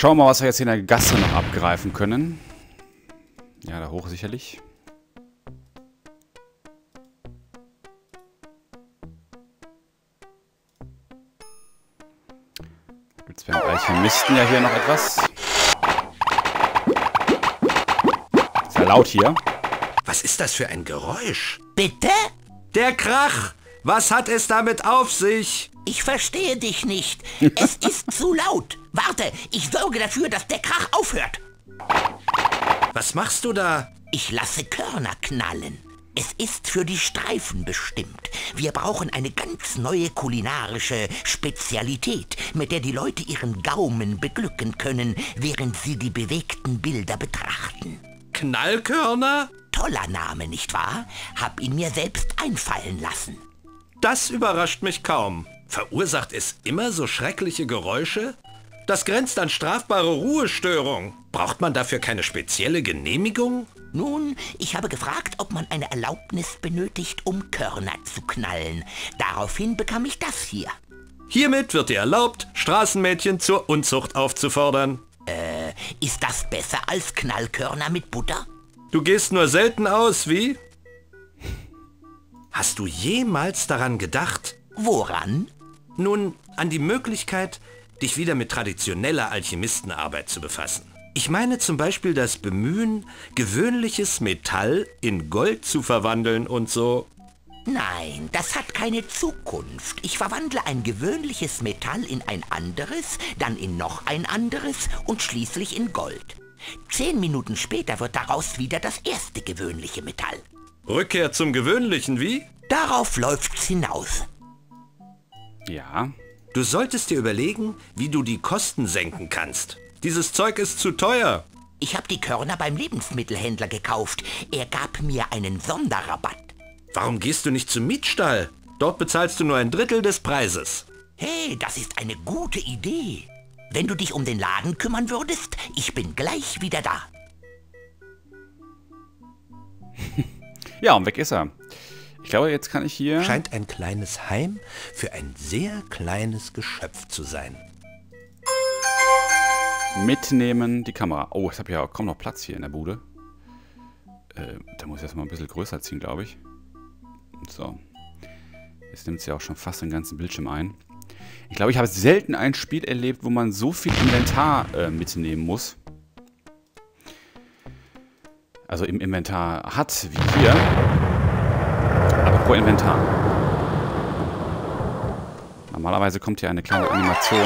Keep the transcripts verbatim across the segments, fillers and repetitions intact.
Schauen wir mal, was wir jetzt hier in der Gasse noch abgreifen können. Ja, da hoch sicherlich. Gibt es beim Alchemisten ja hier noch etwas. Ist ja laut hier. Was ist das für ein Geräusch? Bitte? Der Krach! Was hat es damit auf sich? Ich verstehe dich nicht. Es ist zu laut. Warte, ich sorge dafür, dass der Krach aufhört. Was machst du da? Ich lasse Körner knallen. Es ist für die Streifen bestimmt. Wir brauchen eine ganz neue kulinarische Spezialität, mit der die Leute ihren Gaumen beglücken können, während sie die bewegten Bilder betrachten. Knallkörner? Toller Name, nicht wahr? Hab ihn mir selbst einfallen lassen. Das überrascht mich kaum. Verursacht es immer so schreckliche Geräusche? Das grenzt an strafbare Ruhestörung. Braucht man dafür keine spezielle Genehmigung? Nun, ich habe gefragt, ob man eine Erlaubnis benötigt, um Körner zu knallen. Daraufhin bekam ich das hier. Hiermit wird dir erlaubt, Straßenmädchen zur Unzucht aufzufordern. Äh, ist das besser als Knallkörner mit Butter? Du gehst nur selten aus, wie? Hast du jemals daran gedacht? Woran? Nun, an die Möglichkeit, dich wieder mit traditioneller Alchemistenarbeit zu befassen. Ich meine zum Beispiel das Bemühen, gewöhnliches Metall in Gold zu verwandeln und so. Nein, das hat keine Zukunft. Ich verwandle ein gewöhnliches Metall in ein anderes, dann in noch ein anderes und schließlich in Gold. Zehn Minuten später wird daraus wieder das erste gewöhnliche Metall. Rückkehr zum Gewöhnlichen, wie? Darauf läuft's hinaus. Ja. Du solltest dir überlegen, wie du die Kosten senken kannst. Dieses Zeug ist zu teuer. Ich habe die Körner beim Lebensmittelhändler gekauft. Er gab mir einen Sonderrabatt. Warum gehst du nicht zum Mietstall? Dort bezahlst du nur ein Drittel des Preises. Hey, das ist eine gute Idee. Wenn du dich um den Laden kümmern würdest, ich bin gleich wieder da. Ja, und weg ist er. Ich glaube, jetzt kann ich hier... Scheint ein kleines Heim für ein sehr kleines Geschöpf zu sein. Mitnehmen die Kamera. Oh, ich habe ja kaum noch Platz hier in der Bude. Äh, da muss ich das mal ein bisschen größer ziehen, glaube ich. So. Jetzt nimmt es ja auch schon fast den ganzen Bildschirm ein. Ich glaube, ich habe selten ein Spiel erlebt, wo man so viel Inventar äh, mitnehmen muss. Also im Inventar hat, wie hier. Aber pro Inventar. Normalerweise kommt hier eine kleine Animation.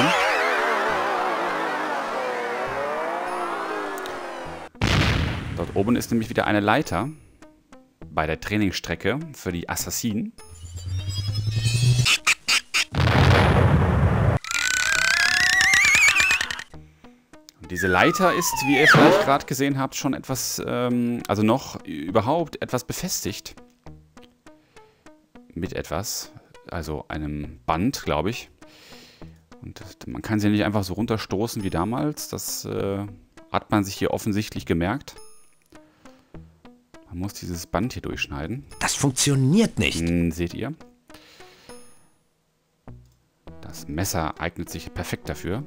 Dort oben ist nämlich wieder eine Leiter bei der Trainingsstrecke für die Assassinen. Und diese Leiter ist, wie ihr vielleicht gerade gesehen habt, schon etwas, ähm, also noch überhaupt etwas befestigt. Mit etwas, also einem Band, glaube ich. Und man kann sie nicht einfach so runterstoßen wie damals. Das äh, hat man sich hier offensichtlich gemerkt. Man muss dieses Band hier durchschneiden. Das funktioniert nicht. Hm, seht ihr? Das Messer eignet sich perfekt dafür.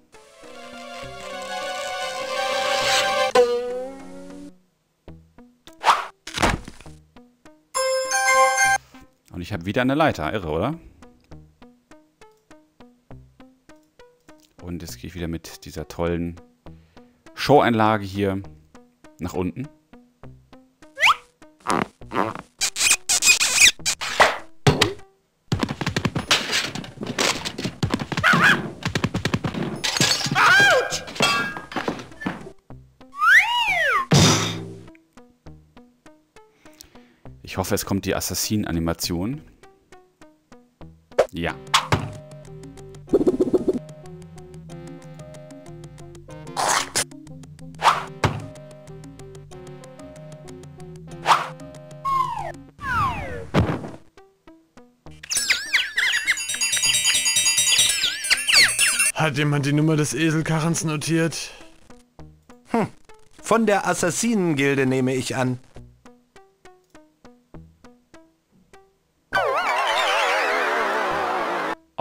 Und ich habe wieder eine Leiter. Irre, oder? Und jetzt gehe ich wieder mit dieser tollen Show-Einlage hier nach unten. Ich hoffe, es kommt die Assassinen-Animation. Ja. Hat jemand die Nummer des Eselkarrens notiert? Hm. Von der Assassinengilde nehme ich an.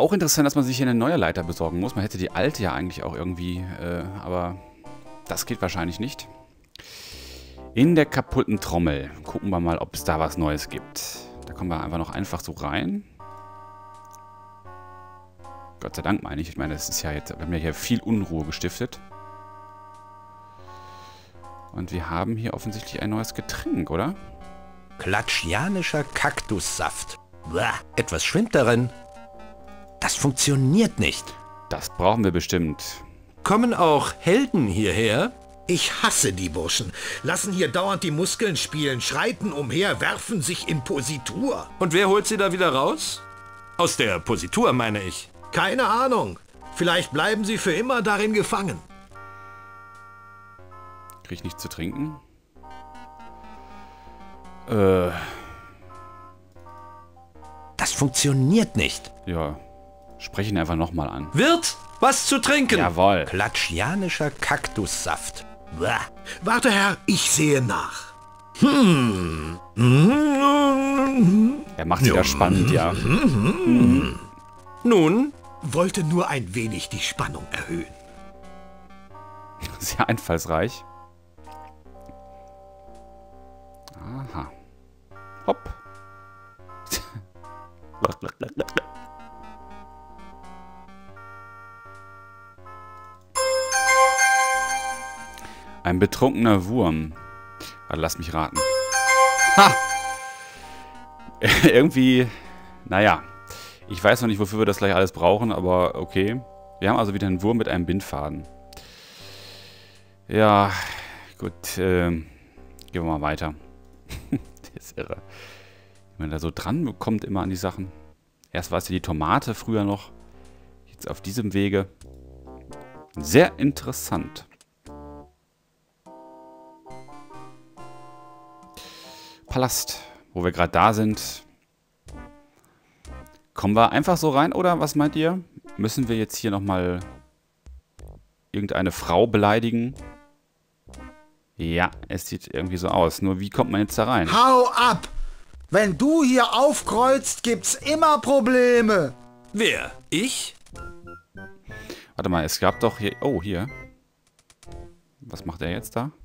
auch interessant, dass man sich hier eine neue Leiter besorgen muss. Man hätte die alte ja eigentlich auch irgendwie, äh, aber das geht wahrscheinlich nicht. In der kaputten Trommel. Gucken wir mal, ob es da was Neues gibt. Da kommen wir einfach noch einfach so rein. Gott sei Dank meine ich. Ich meine, das ist ja jetzt, wir haben ja hier viel Unruhe gestiftet. Und wir haben hier offensichtlich ein neues Getränk, oder? Klatschianischer Kaktussaft. Blah, etwas schwimmt darin. Das funktioniert nicht. Das brauchen wir bestimmt. Kommen auch Helden hierher? Ich hasse die Burschen. Lassen hier dauernd die Muskeln spielen, schreiten umher, werfen sich in Positur. Und wer holt sie da wieder raus? Aus der Positur, meine ich. Keine Ahnung. Vielleicht bleiben sie für immer darin gefangen. Krieg ich nichts zu trinken? Äh. Das funktioniert nicht. Ja. Spreche ihn einfach nochmal an. Wirt, was zu trinken? Jawohl. Klatschianischer Kaktussaft. Blah. Warte, Herr, ich sehe nach. Hm. Er macht wieder spannend, ja. Mhm. Nun? Wollte nur ein wenig die Spannung erhöhen. Sehr einfallsreich. Aha. Hopp. Ein betrunkener Wurm. Also lass mich raten. Ha! Irgendwie, naja. Ich weiß noch nicht, wofür wir das gleich alles brauchen, aber okay. Wir haben also wieder einen Wurm mit einem Bindfaden. Ja, gut. Äh, gehen wir mal weiter. Das ist irre. Wenn man da so dran bekommt immer an die Sachen. Erst war es ja die Tomate, früher noch. Jetzt auf diesem Wege. Sehr interessant. Palast, wo wir gerade da sind. Kommen wir einfach so rein, oder was meint ihr? Müssen wir jetzt hier nochmal irgendeine Frau beleidigen? Ja, es sieht irgendwie so aus. Nur wie kommt man jetzt da rein? Hau ab! Wenn du hier aufkreuzt, gibt's immer Probleme. Wer? Ich? Warte mal, es gab doch hier... Oh, hier. Was macht er jetzt da?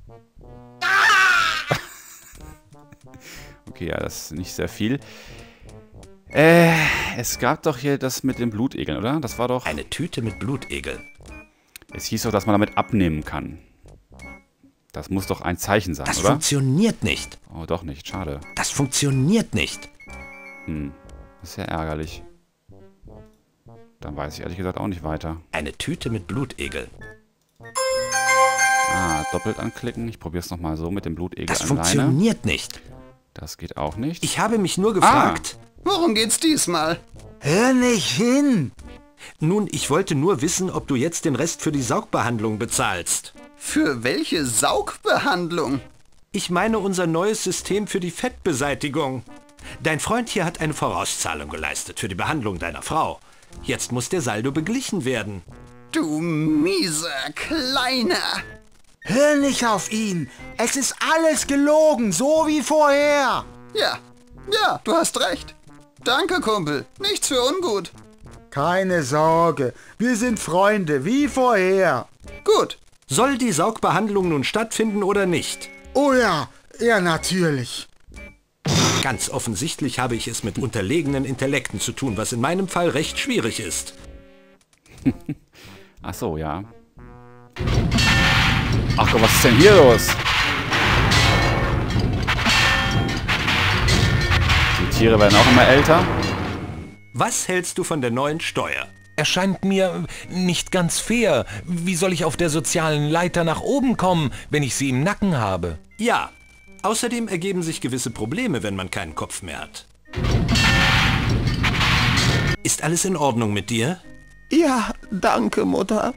Okay, ja, das ist nicht sehr viel. Äh, es gab doch hier das mit den Blutegeln, oder? Das war doch... Eine Tüte mit Blutegeln. Es hieß doch, dass man damit abnehmen kann. Das muss doch ein Zeichen sein, das oder? Das funktioniert nicht. Oh, doch nicht. Schade. Das funktioniert nicht. Hm, das ist ja ärgerlich. Dann weiß ich ehrlich gesagt auch nicht weiter. Eine Tüte mit Blutegeln. Ah, doppelt anklicken. Ich probiere es nochmal so mit dem Blutegel Das alleine. funktioniert nicht. Das geht auch nicht. Ich habe mich nur gefragt... Ah. Worum geht's diesmal? Hör nicht hin! Nun, ich wollte nur wissen, ob du jetzt den Rest für die Saugbehandlung bezahlst. Für welche Saugbehandlung? Ich meine unser neues System für die Fettbeseitigung. Dein Freund hier hat eine Vorauszahlung geleistet für die Behandlung deiner Frau. Jetzt muss der Saldo beglichen werden. Du mieser Kleiner! Hör nicht auf ihn! Es ist alles gelogen, so wie vorher! Ja, ja, du hast recht. Danke, Kumpel. Nichts für ungut. Keine Sorge, wir sind Freunde, wie vorher. Gut. Soll die Saugbehandlung nun stattfinden oder nicht? Oh ja, ja natürlich. Ganz offensichtlich habe ich es mit unterlegenen Intellekten zu tun, was in meinem Fall recht schwierig ist. Ach so, ja. Ach Gott, was ist denn hier los? Die Tiere werden auch immer älter. Was hältst du von der neuen Steuer? Erscheint mir nicht ganz fair. Wie soll ich auf der sozialen Leiter nach oben kommen, wenn ich sie im Nacken habe? Ja. Außerdem ergeben sich gewisse Probleme, wenn man keinen Kopf mehr hat. Ist alles in Ordnung mit dir? Ja, danke, Mutter.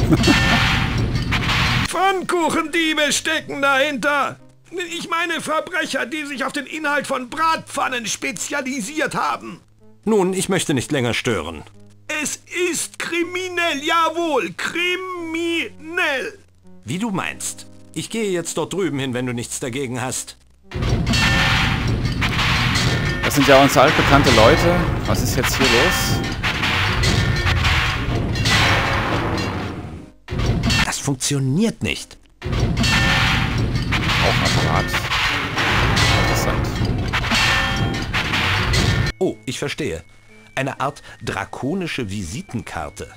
Pfannkuchendiebe stecken dahinter. Ich meine Verbrecher, die sich auf den Inhalt von Bratpfannen spezialisiert haben. Nun, ich möchte nicht länger stören. Es ist kriminell, jawohl, kriminell. Wie du meinst. Ich gehe jetzt dort drüben hin, wenn du nichts dagegen hast. Das sind ja unsere altbekannte Leute. Was ist jetzt hier los? funktioniert nicht. Rauchapparat. Interessant. Oh, ich verstehe. Eine Art drakonische Visitenkarte.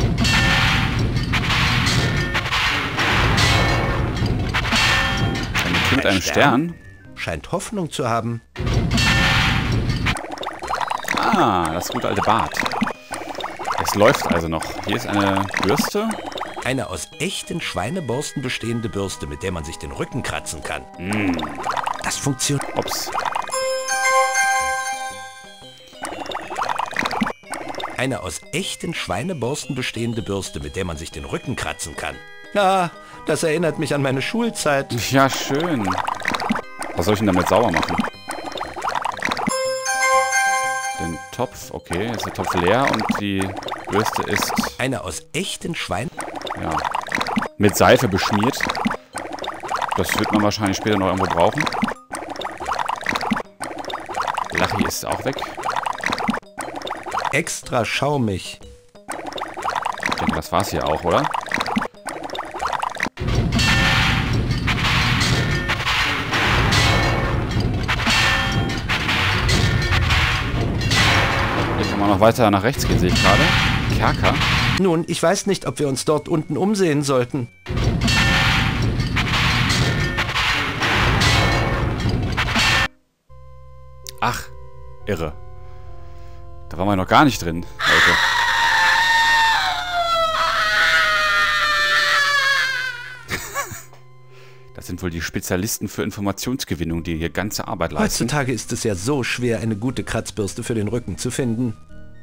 Eine Tür mit einem Stern. Scheint Hoffnung zu haben. Ah, das gute alte Bad. Es läuft also noch. Hier ist eine Bürste. Eine aus echten Schweineborsten bestehende Bürste, mit der man sich den Rücken kratzen kann. Mm. Das funktioniert. Ups. Eine aus echten Schweineborsten bestehende Bürste, mit der man sich den Rücken kratzen kann. Ja, das erinnert mich an meine Schulzeit. Ja, schön. Was soll ich denn damit sauber machen? Den Topf, okay, jetzt ist der Topf leer und die Bürste ist... Eine aus echten Schwein... Ja, mit Seife beschmiert. Das wird man wahrscheinlich später noch irgendwo brauchen. Lachi ist auch weg. Extra schaumig. Ich denke, das war's hier auch, oder? Hier kann man noch weiter nach rechts gehen, sehe ich gerade. Kerker. Nun, ich weiß nicht, ob wir uns dort unten umsehen sollten. Ach, irre. Da waren wir noch gar nicht drin heute. Das sind wohl die Spezialisten für Informationsgewinnung, die hier ganze Arbeit leisten. Heutzutage ist es ja so schwer, eine gute Kratzbürste für den Rücken zu finden.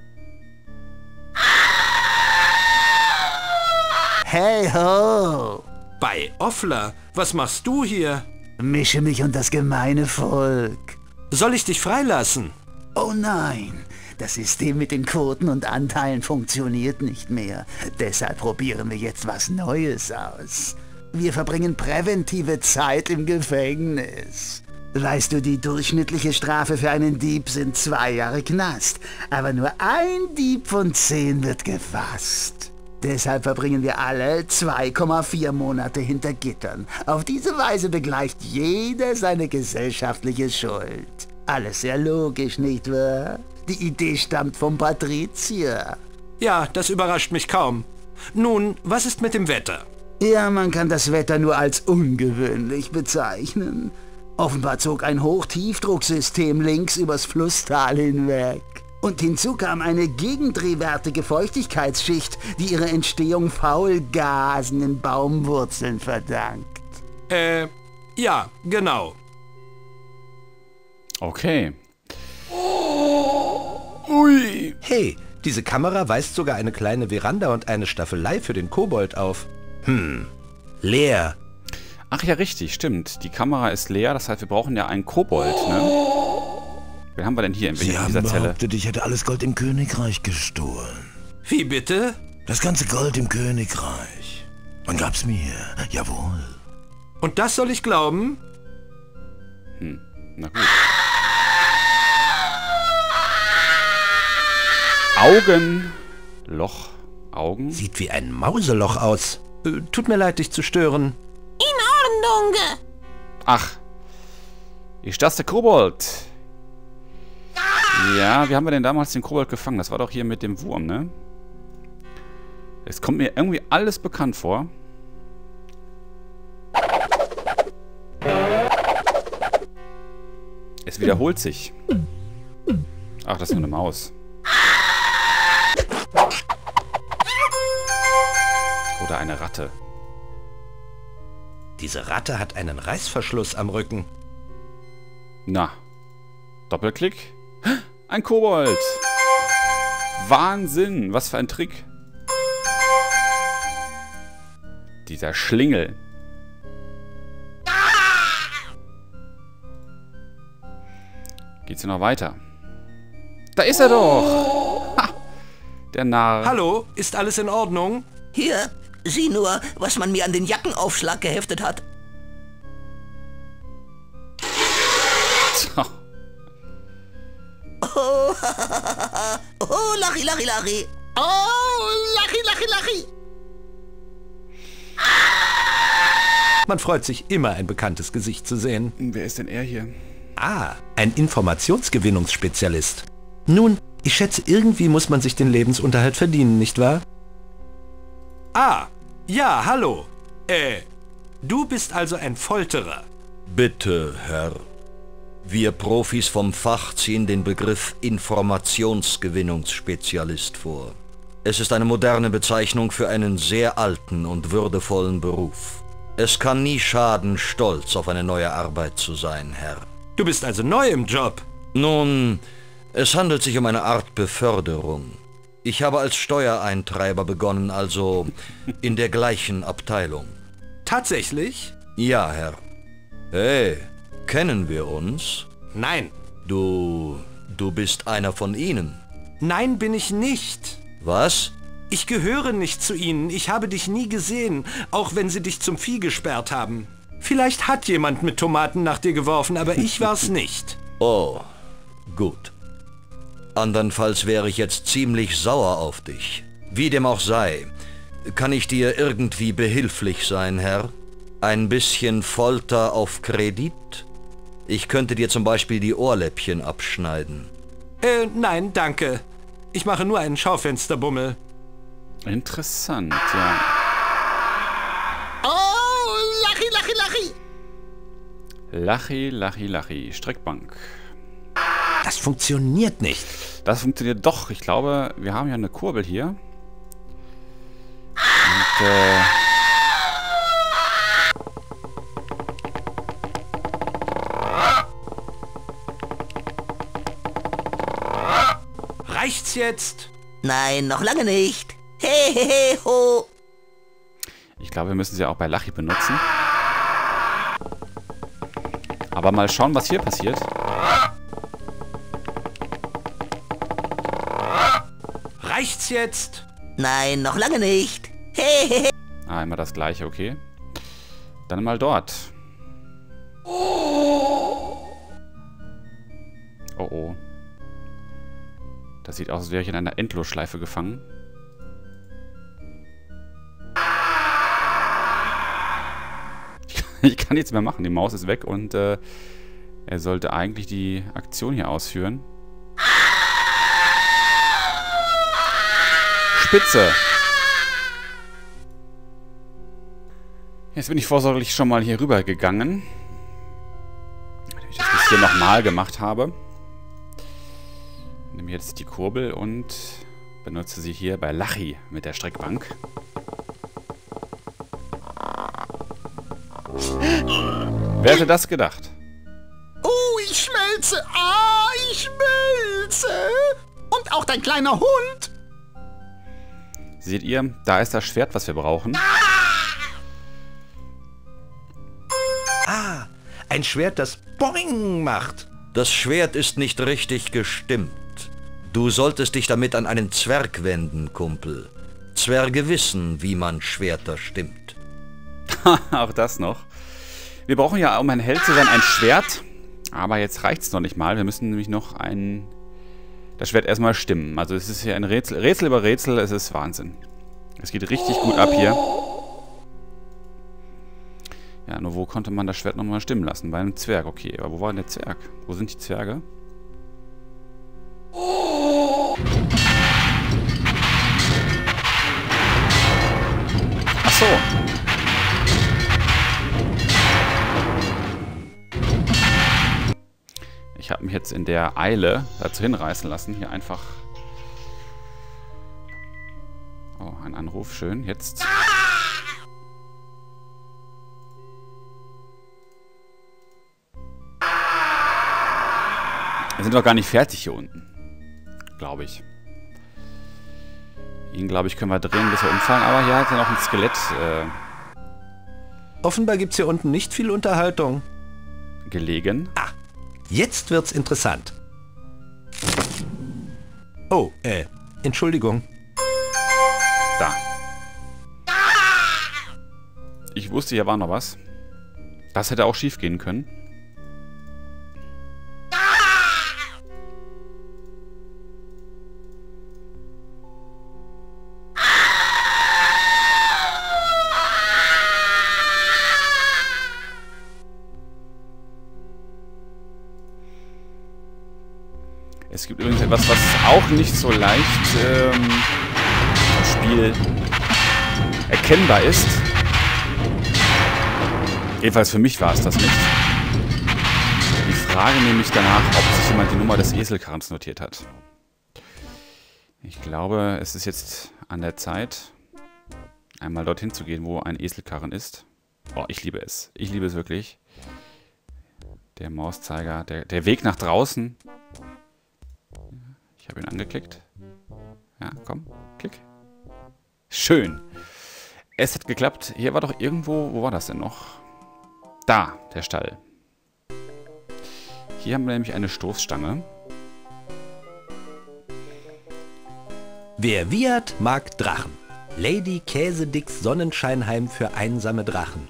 Hey ho! Bei Offler, was machst du hier? Mische mich unter das gemeine Volk. Soll ich dich freilassen? Oh nein, das System mit den Quoten und Anteilen funktioniert nicht mehr. Deshalb probieren wir jetzt was Neues aus. Wir verbringen präventive Zeit im Gefängnis. Weißt du, die durchschnittliche Strafe für einen Dieb sind zwei Jahre Knast. Aber nur ein Dieb von zehn wird gefasst. Deshalb verbringen wir alle zwei Komma vier Monate hinter Gittern. Auf diese Weise begleicht jeder seine gesellschaftliche Schuld. Alles sehr logisch, nicht wahr? Die Idee stammt vom Patrizier. Ja, das überrascht mich kaum. Nun, was ist mit dem Wetter? Ja, man kann das Wetter nur als ungewöhnlich bezeichnen. Offenbar zog ein Hochtiefdrucksystem links übers Flusstal hinweg. Und hinzu kam eine gegendrehwertige Feuchtigkeitsschicht, die ihre Entstehung Faulgasen in Baumwurzeln verdankt. Äh, ja, genau. Okay. Ui. Hey, diese Kamera weist sogar eine kleine Veranda und eine Staffelei für den Kobold auf. Hm, leer. Ach ja, richtig, stimmt. Die Kamera ist leer, das heißt, wir brauchen ja einen Kobold, ne? Wen haben wir denn hier in Sie dieser haben Zelle? behauptet, ich hätte alles Gold im Königreich gestohlen. Wie bitte? Das ganze Gold im Königreich. Man gab's mir, jawohl. Und das soll ich glauben? Hm, na gut. Augen. Loch. Augen. Sieht wie ein Mauseloch aus. Äh, tut mir leid, dich zu stören. In Ordnung. Ach. Ist das der Kobold? Ja, wie haben wir denn damals den Kobold gefangen? Das war doch hier mit dem Wurm, ne? Es kommt mir irgendwie alles bekannt vor. Es wiederholt sich. Ach, das ist nur eine Maus. Oder eine Ratte. Diese Ratte hat einen Reißverschluss am Rücken. Na. Doppelklick. Ein Kobold. Wahnsinn. Was für ein Trick. Dieser Schlingel. Geht's hier noch weiter? Da ist er doch. Ha, der Narr. Hallo, ist alles in Ordnung? Hier, sieh nur, was man mir an den Jackenaufschlag geheftet hat. Oh, oh, Lachi, Lachi, Lachi. Oh, Lachi, Lachi, Lachi. Man freut sich immer, ein bekanntes Gesicht zu sehen. Wer ist denn er hier? Ah, ein Informationsgewinnungsspezialist. Nun, ich schätze, irgendwie muss man sich den Lebensunterhalt verdienen, nicht wahr? Ah, ja, hallo. Äh, du bist also ein Folterer. Bitte, Herr. Wir Profis vom Fach ziehen den Begriff Informationsgewinnungsspezialist vor. Es ist eine moderne Bezeichnung für einen sehr alten und würdevollen Beruf. Es kann nie schaden, stolz auf eine neue Arbeit zu sein, Herr. Du bist also neu im Job? Nun, es handelt sich um eine Art Beförderung. Ich habe als Steuereintreiber begonnen, also in der gleichen Abteilung. Tatsächlich? Ja, Herr. Hey, kennen wir uns? Nein. Du... du bist einer von ihnen? Nein, bin ich nicht. Was? Ich gehöre nicht zu ihnen. Ich habe dich nie gesehen, auch wenn sie dich zum Vieh gesperrt haben. Vielleicht hat jemand mit Tomaten nach dir geworfen, aber ich war's nicht. Oh, gut. Andernfalls wäre ich jetzt ziemlich sauer auf dich. Wie dem auch sei, kann ich dir irgendwie behilflich sein, Herr? Ein bisschen Folter auf Kredit? Ich könnte dir zum Beispiel die Ohrläppchen abschneiden. Äh, nein, danke. Ich mache nur einen Schaufensterbummel. Interessant, ja. Oh, Lachi, Lachi, Lachi! Lachi, Lachi, Lachi. Streckbank. Das funktioniert nicht. Das funktioniert doch. Ich glaube, wir haben ja eine Kurbel hier. Und, äh... Reicht's jetzt? Nein, noch lange nicht. He, he, he, ho. Ich glaube, wir müssen sie auch bei Lachi benutzen. Aber mal schauen, was hier passiert. Reicht's jetzt? Nein, noch lange nicht. He, he, he. Ah, immer das gleiche, okay. Dann mal dort. Oh oh. Das sieht aus, als wäre ich in einer Endlosschleife gefangen. Ich kann nichts mehr machen. Die Maus ist weg und äh, er sollte eigentlich die Aktion hier ausführen. Spitze! Jetzt bin ich vorsorglich schon mal hier rüber gegangen. Damit ich das hier nochmal gemacht habe. Nehme jetzt die Kurbel und benutze sie hier bei Lachi mit der Streckbank. Wer hätte das gedacht? Oh, ich schmelze. Ah, ich schmelze. Und auch dein kleiner Hund. Seht ihr, da ist das Schwert, was wir brauchen. Ah, ein Schwert, das Boing macht. Das Schwert ist nicht richtig gestimmt. Du solltest dich damit an einen Zwerg wenden, Kumpel. Zwerge wissen, wie man Schwerter stimmt. Auch das noch. Wir brauchen ja, um ein Held zu sein, ein Schwert. Aber jetzt reicht es noch nicht mal. Wir müssen nämlich noch ein... das Schwert erstmal stimmen. Also es ist hier ein Rätsel, Rätsel über Rätsel. Es ist Wahnsinn. Es geht richtig gut ab hier. Ja, nur wo konnte man das Schwert nochmal stimmen lassen? Bei einem Zwerg, okay. Aber wo war denn der Zwerg? Wo sind die Zwerge? Ach so. Ich habe mich jetzt in der Eile dazu hinreißen lassen, hier einfach... Oh, ein Anruf, schön. Jetzt... Wir sind doch gar nicht fertig hier unten. Glaube ich. Ihn, glaube ich, können wir drehen, bis wir umfallen. Aber hier hat er noch ein Skelett. Äh, Offenbar gibt's hier unten nicht viel Unterhaltung. Gelegen. Ah, jetzt wird's interessant. Oh, äh, Entschuldigung. Da. Ich wusste, hier war noch was. Das hätte auch schief gehen können. Es gibt übrigens etwas, was auch nicht so leicht ähm, im Spiel erkennbar ist. Jedenfalls für mich war es das nicht. Die Frage nämlich danach, ob sich jemand die Nummer des Eselkarrens notiert hat. Ich glaube, es ist jetzt an der Zeit, einmal dorthin zu gehen, wo ein Eselkarren ist. Oh, ich liebe es. Ich liebe es wirklich. Der Mauszeiger, der, der Weg nach draußen. Ich habe ihn angeklickt. Ja, komm, klick. Schön. Es hat geklappt. Hier war doch irgendwo, wo war das denn noch? Da, der Stall. Hier haben wir nämlich eine Stoßstange. Wer wiehert, mag Drachen. Lady Käsedicks Sonnenscheinheim für einsame Drachen.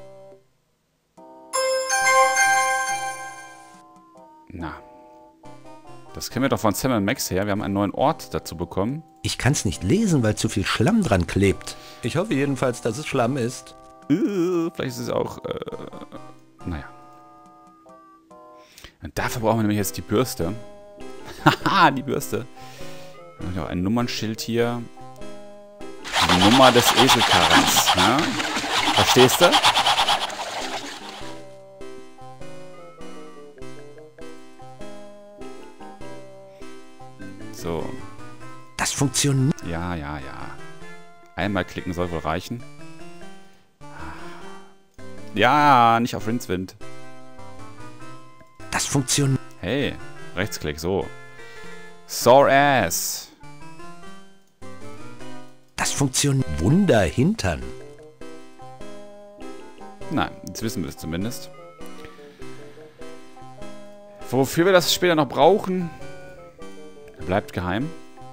Na, das kennen wir doch von Sam und Max her. Wir haben einen neuen Ort dazu bekommen. Ich kann's nicht lesen, weil zu viel Schlamm dran klebt. Ich hoffe jedenfalls, dass es Schlamm ist. Uh, vielleicht ist es auch... Äh, naja. Und dafür brauchen wir nämlich jetzt die Bürste. Haha, die Bürste. Dann haben wir auch ein Nummernschild hier. Die Nummer des Eselkarrens. Ja? Verstehst du? So. Das funktioniert. Ja, ja, ja. Einmal klicken soll wohl reichen. Ja, nicht auf Rincewind. Das funktioniert. Hey, Rechtsklick, so. Sore Ass. Das funktioniert. Wunder Hintern. Nein, jetzt wissen wir es zumindest. Wofür wir das später noch brauchen, bleibt geheim.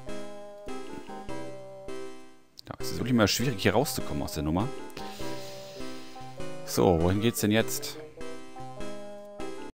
Ja, es ist wirklich mal schwierig, hier rauszukommen aus der Nummer. So, wohin geht's denn jetzt?